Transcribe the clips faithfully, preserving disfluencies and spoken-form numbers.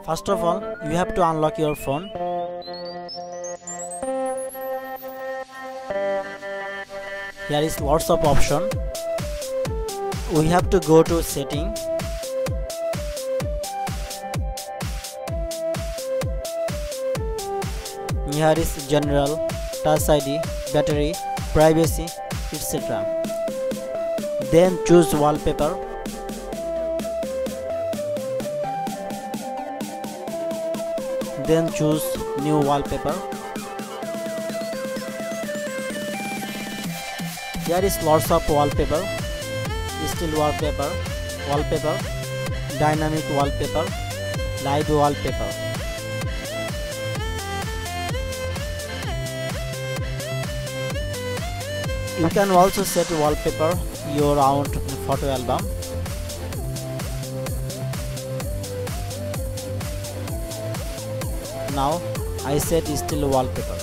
First of all, you have to unlock your phone. Here is lots of option. We have to go to setting. Here is general, touch I D, battery, privacy, et cetera. Then choose wallpaper. Then choose new wallpaper. Here is lots of wallpaper: still wallpaper, wallpaper, dynamic wallpaper, live wallpaper. You can also set wallpaper your own photo album. Now I set still wallpaper.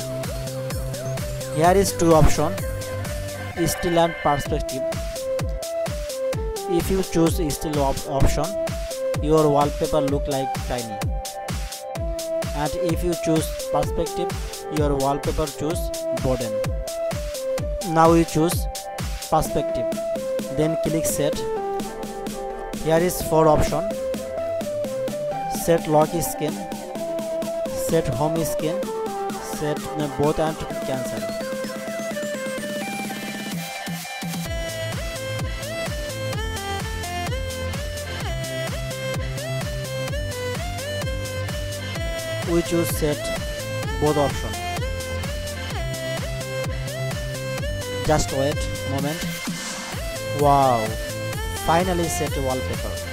Here is two options: still and perspective. If you choose still op option, your wallpaper look like tiny. And if you choose perspective, your wallpaper choose broaden. Now we choose perspective. Then click set. Here is four option: set lock screen, set home screen, set both and cancel. We choose set both options. Just wait moment. Wow, finally set wallpaper.